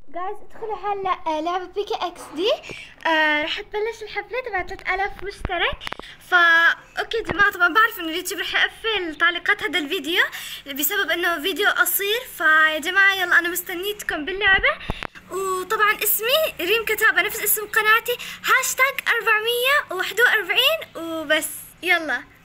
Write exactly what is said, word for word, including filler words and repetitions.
جايز ادخلوا هلا آه، لعبة بيكي اكس دي. آه رح تبلش الحفلة تبع ثلاثة آلاف مشترك. فا اوكي يا جماعة، طبعا بعرف انه اليوتيوب رح يقفل تعليقات هذا الفيديو بسبب انه فيديو قصير. فيا جماعة يلا انا مستنيتكم باللعبة. وطبعا اسمي ريم كتابة نفس اسم قناتي، هاشتاج أربعمية وواحد وأربعين وبس. يلا